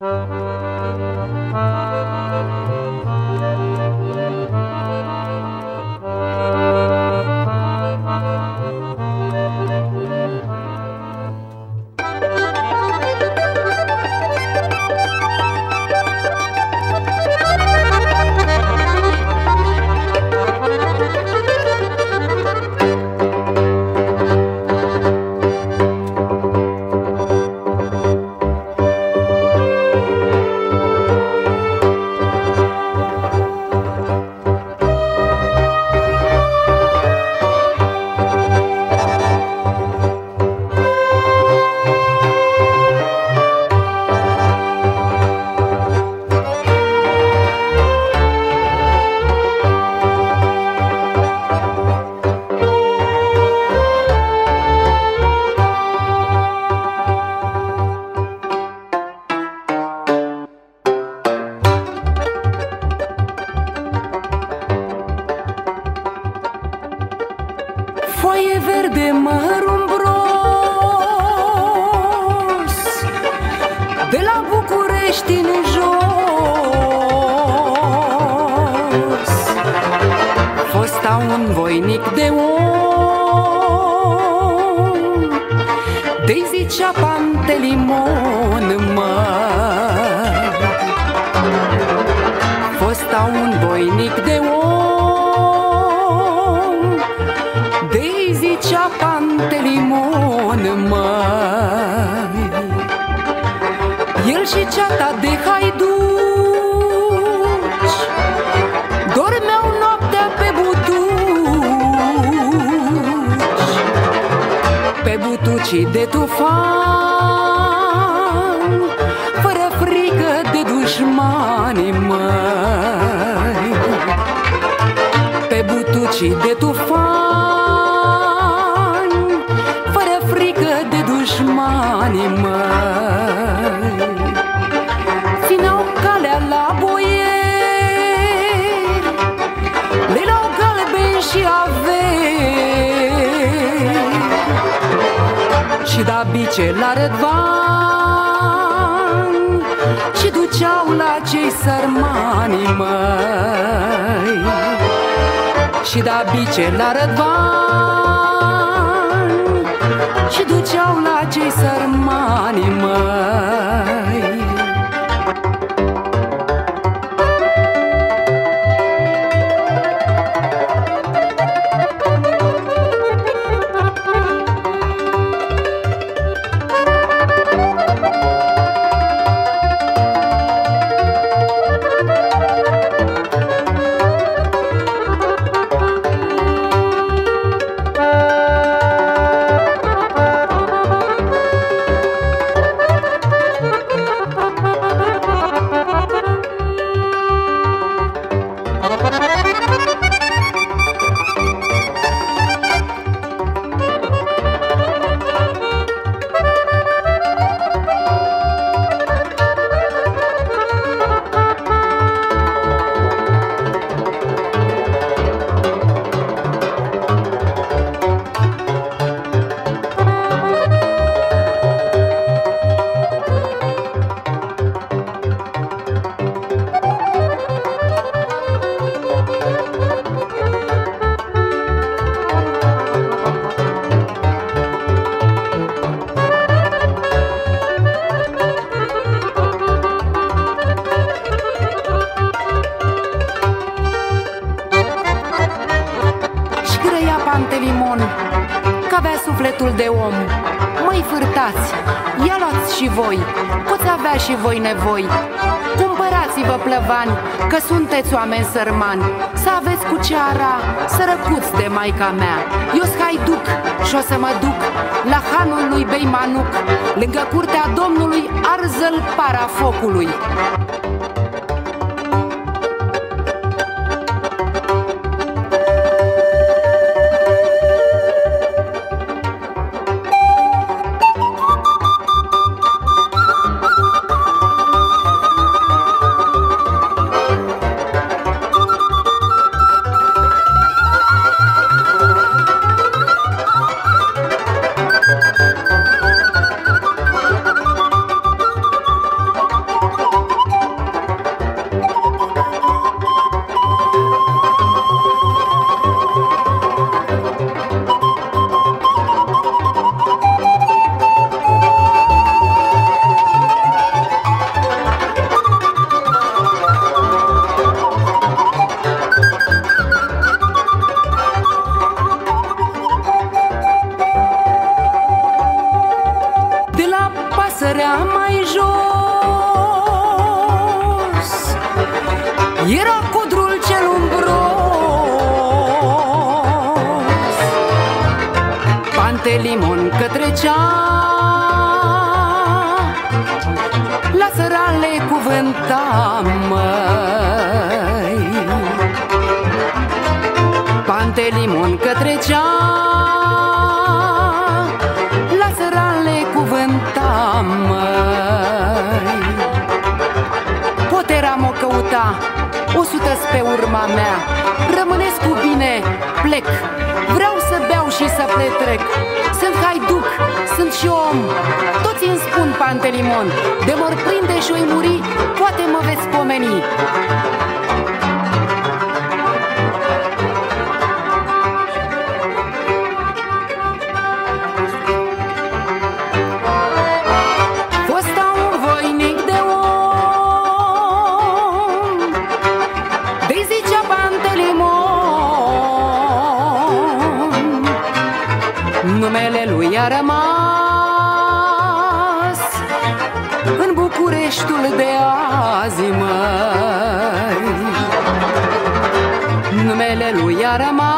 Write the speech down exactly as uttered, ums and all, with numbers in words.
Foaie verde, măr umbros, de la București în jos, fosta un voinic de om, de-i zicea Pantelimon, mă. Fosta un voinic de om, de-i zicea Pantelimon, măi. El și ceata de haiduci dormeau noaptea pe butuci, pe butucii de tufan, fără frică de dușmani, măi. Pe butucii de tufan, fără frică de dușmani, măi. Țineau calea la boieri, le luau galbeni și averi, și da bice la Rădvan, și duceau la cei sărmani, măi. Și da bice la Rădvan, și duceau la cei sărmani, măi. Pantelimon, că-avea sufletul de om. Măi fârtați, ia luați și voi, poți avea și voi nevoi. Cumpărați-vă plăvani, că sunteți oameni sărmani, să aveți cu ce ara, sărăcuți de maica mea. Eu-s haiduc și o să mă duc la hanul lui Beimanuc, lângă curtea Domnului arză-l para focului. Era codrul cel umbros, Pantelimon că trecea, la țărale cuvânta, măi. Pantelimon că trecea, la țărale cuvânta, măi. Poteram o căuta, o sută pe urma mea. Rămâneți cu bine, plec. Vreau să beau și să petrec. Sunt haiduc, sunt și om. Toți îmi spun Pantelimon, de mă prinde și oi muri, poate mă veți pomeni. Fosta un voinic de om, de-i zicea Pantelimon, numele lui a rămas în Bucureștiul de azi, măi. Numele lui a rămas